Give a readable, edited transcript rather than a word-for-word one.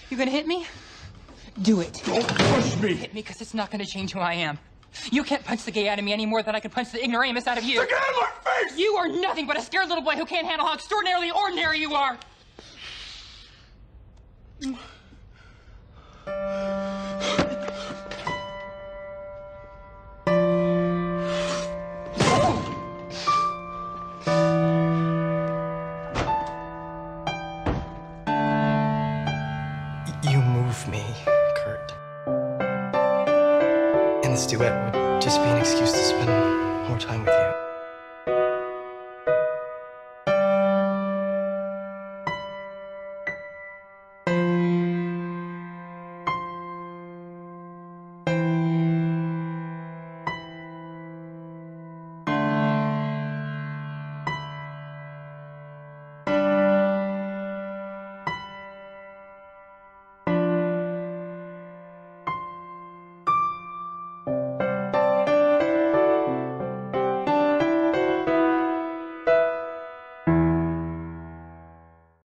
You gonna hit me? Do it. Don't push me. Hit me, because it's not gonna change who I am. You can't punch the gay out of me any more than I can punch the ignoramus out of you. Get out of my face! You are nothing but a scared little boy who can't handle how extraordinarily ordinary you are. You move me, Kurt. And this duet would just be an excuse to spend more time with you.